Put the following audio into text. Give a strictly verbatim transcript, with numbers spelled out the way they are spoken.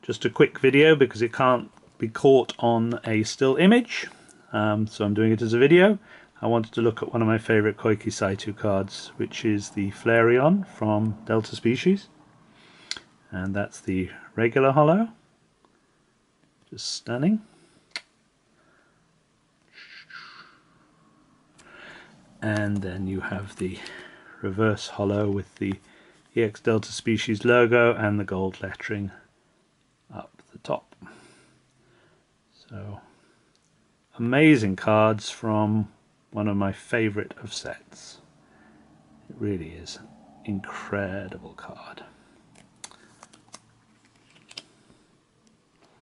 just a quick video because it can't be caught on a still image, um, so I'm doing it as a video. I wanted to look at one of my favourite Kouki Saitou cards, which is the Flareon from Delta Species, and that's the regular holo. Just stunning. And then you have the reverse holo with the E X Delta Species logo and the gold lettering up the top. So amazing cards from one of my favourite of sets. It really is an incredible card.